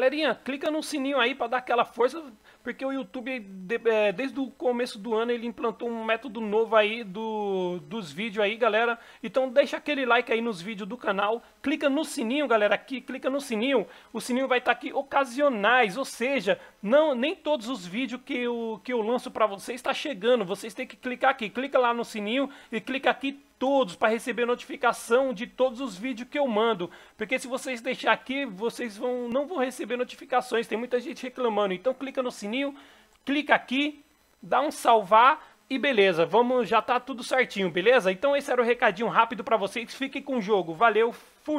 Galerinha, clica no sininho aí pra dar aquela força, porque o YouTube, desde o começo do ano, ele implantou um método novo aí dos vídeos aí, galera. Então deixa aquele like aí nos vídeos do canal, clica no sininho, galera, aqui, clica no sininho. O sininho vai estar aqui ocasionais, ou seja, nem todos os vídeos que eu lanço pra vocês está chegando. Vocês têm que clicar aqui, clica lá no sininho e clica aqui todos para receber notificação de todos os vídeos que eu mando, porque se vocês deixar aqui, vocês não vão receber notificações, tem muita gente reclamando. Então clica no sininho, clica aqui, dá um salvar e beleza, já tá tudo certinho, beleza? Então esse era o recadinho rápido para vocês, fiquem com o jogo, valeu, fui!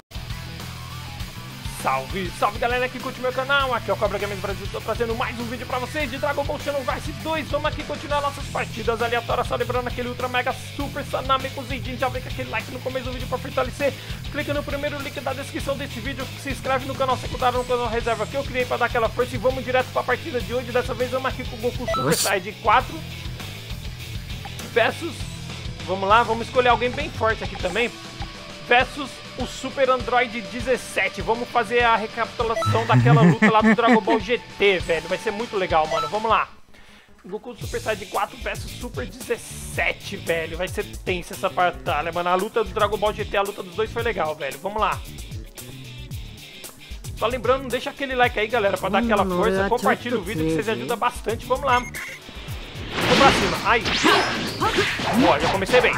Salve, salve galera que curte meu canal, aqui é o Cobra Games Brasil, tô trazendo mais um vídeo pra vocês de Dragon Ball Xenoverse 2, vamos aqui continuar nossas partidas aleatórias, só lembrando aquele Ultra Mega Super Saname com Zidin, já vem com aquele like no começo do vídeo pra fortalecer, clica no primeiro link da descrição desse vídeo, se inscreve no canal secundário, no canal reserva que eu criei pra dar aquela força e vamos direto pra partida de hoje, dessa vez vamos aqui com o Goku Super Saiyajin 4 versus, vamos lá, vamos escolher alguém bem forte aqui também, versus o Super Android 17. Vamos fazer a recapitulação daquela luta lá do Dragon Ball GT, velho. Vai ser muito legal, mano. Vamos lá. Goku Super Saiyajin 4 versus Super 17, velho. Vai ser tensa essa batalha, mano. A luta do Dragon Ball GT, a luta dos dois foi legal, velho. Vamos lá. Só lembrando, deixa aquele like aí, galera, pra dar aquela força. Compartilha o vídeo que vocês ajudam bastante. Vamos lá. Vamos pra cima. Aí. Ó, já comecei bem.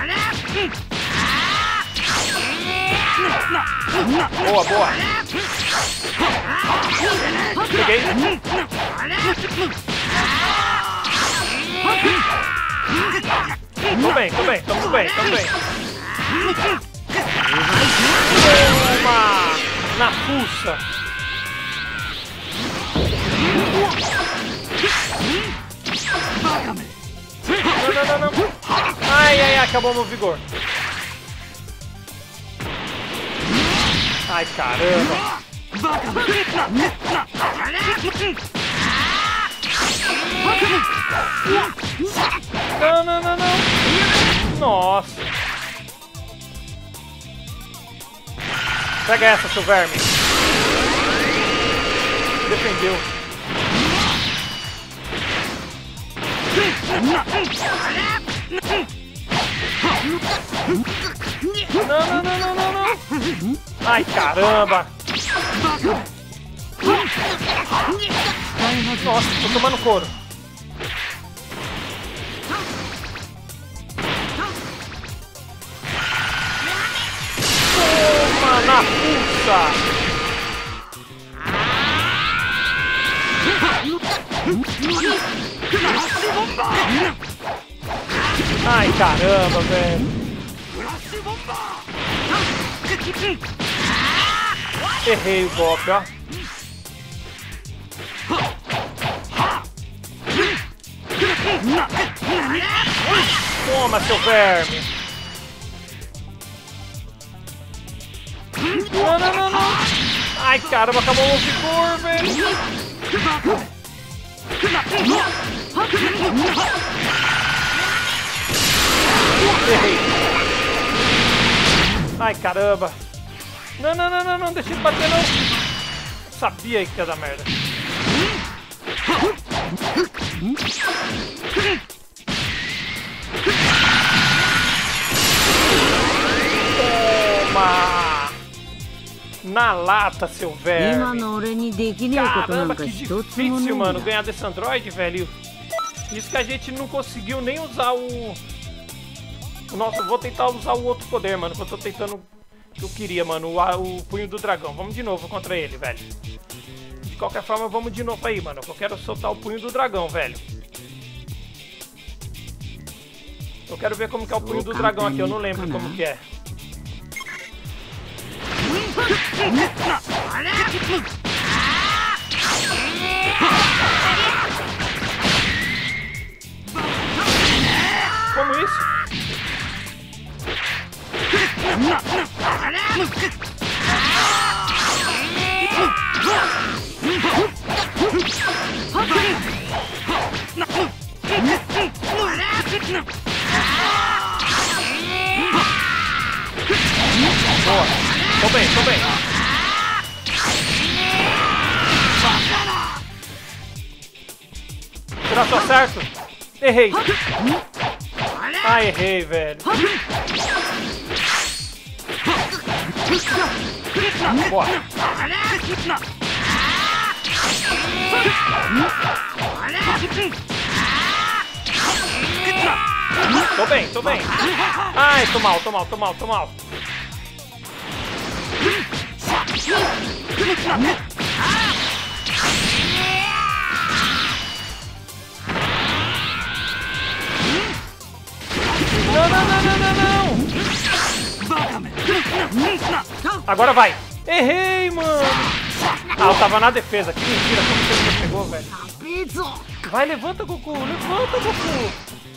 Boa, boa. Peguei. Tô bem, tamo bem. Toma! Na fuça. Não. Ai, acabou meu vigor. Ai, caramba! Não! Nossa! Pega essa, seu verme! Defendeu! Não! Ai, caramba! Nossa, tô tomando couro. Toma na fuça! Ai, caramba, velho! Errei o golpe, ó. Toma, seu verme. Não. Ai, caramba, acabou o vigor, velho. Errei. Ai, caramba. Não, deixa ele bater, não. Sabia que ia dar merda. Toma! Na lata, seu velho. Caramba, que difícil, mano, ganhar desse Android, velho. Isso que a gente não conseguiu nem usar o nosso... Vou tentar usar o outro poder, mano, que eu tô tentando... Que eu queria, mano, o punho do dragão. Vamos de novo contra ele, velho. De qualquer forma, vamos de novo aí, mano. Eu quero soltar o punho do dragão, velho. Eu quero ver como que é o punho do dragão aqui. Eu não lembro como que é. Como isso? Boa. Tô bem. se eu acerto. Errei. Ah, errei, velho. Bora. Tô bem, tô bem. Ai, tô mal, tô mal, tô mal, tô mal. Não, não, não, não, não, não. Agora vai. Errei, mano. Ah, eu tava na defesa. Que mentira, como que você pegou, velho? Vai, levanta, Goku. Levanta, Goku.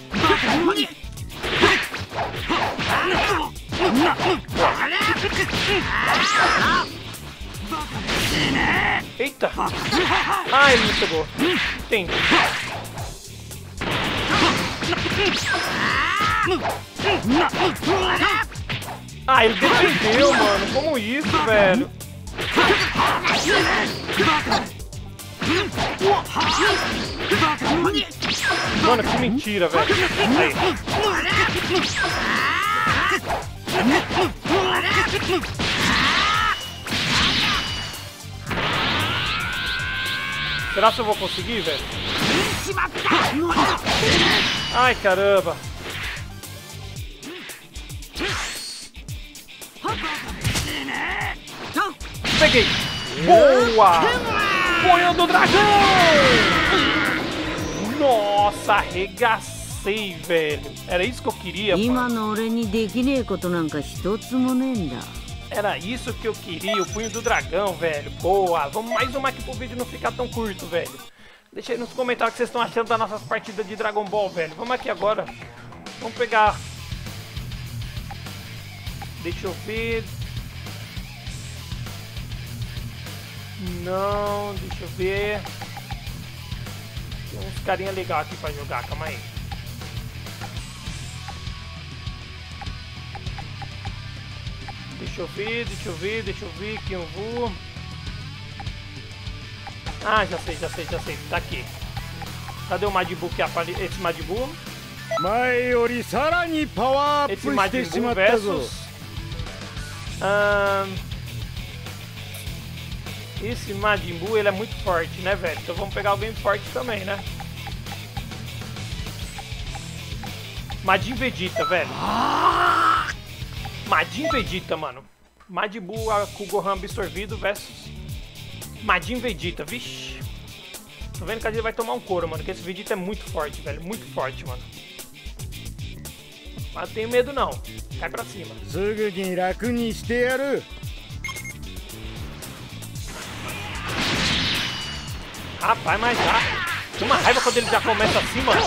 Eita. Ah, ele me pegou. Entendi. Ah, ele defendeu, mano. Como isso, velho? Mano, que mentira, velho. Aí. Será que eu vou conseguir, velho? Ai, caramba. Peguei. Boa! Punho do dragão! Nossa, arregacei, velho. Era isso que eu queria, mano. Era isso que eu queria, o punho do dragão, velho. Boa! Vamos mais uma aqui pro vídeo não ficar tão curto, velho. Deixa aí nos comentários o que vocês estão achando das nossas partidas de Dragon Ball, velho. Vamos aqui agora. Vamos pegar... Deixa eu ver... Não, deixa eu ver. Tem uns carinha legal aqui pra jogar, calma aí. Deixa eu ver, deixa eu ver, deixa eu ver quem eu vou. Ah, já sei, já sei, já sei. Tá aqui. Cadê o Majin Buu que aparece? Esse Majin Buu? Esse Majin Buu versus... Esse Majin Buu, ele é muito forte, né, velho? Então vamos pegar alguém forte também, né? Majin Vegeta, velho. Majin Vegeta, mano. Majin Buu com o Gohan absorvido versus Majin Vegeta, vixe. Tô vendo que a gente vai tomar um couro, mano. Que esse Vegeta é muito forte, velho. Muito forte, mano. Mas não tenho medo, não. Cai pra cima. Rapaz, mas já. Tem uma raiva quando ele já começa assim, mano.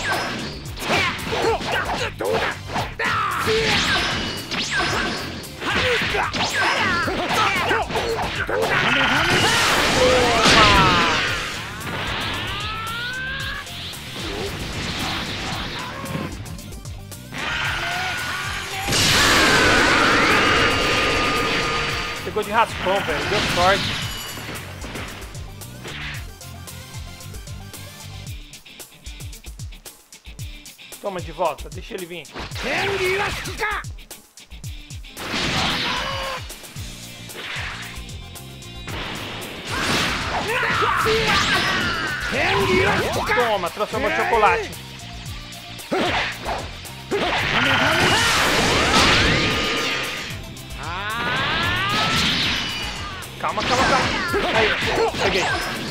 Pegou de raspão, velho. Deu sorte. Toma de volta, deixa ele vir. Toma, transformou em chocolate. Calma, calma, calma. Aí, peguei.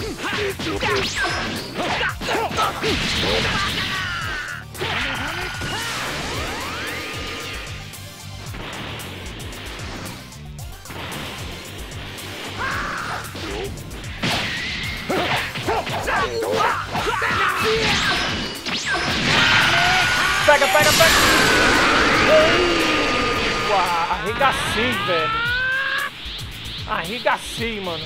Pega, pega, pega! Uau, arregacei, velho. Arregacei, mano.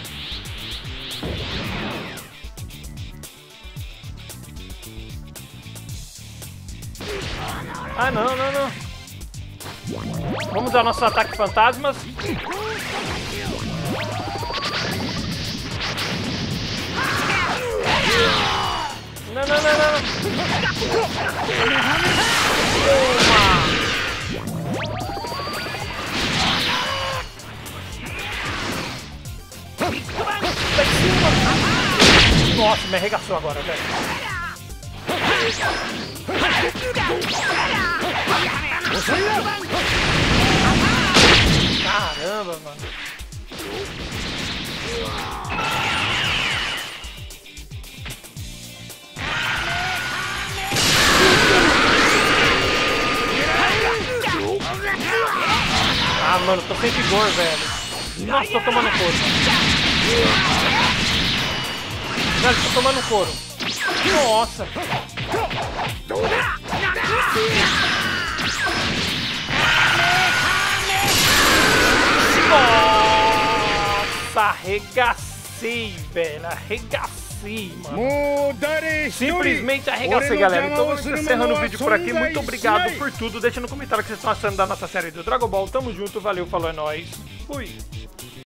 Ah, não, não, não. Vamos usar nossos ataques fantasmas. Não, não, não, não. Nossa, me arregaçou agora, velho. Caramba, mano. Ah, mano, tô sem vigor, velho. Nossa, tô tomando couro. Velho, tô tomando couro. Nossa. Nossa, arregacei, velho. Arregacei, mano. Simplesmente arregacei, galera. Então vamos encerrando o vídeo por aqui. Muito obrigado por tudo. Deixa no comentário o que vocês estão achando da nossa série do Dragon Ball. Tamo junto, valeu, falou, é nóis. Fui.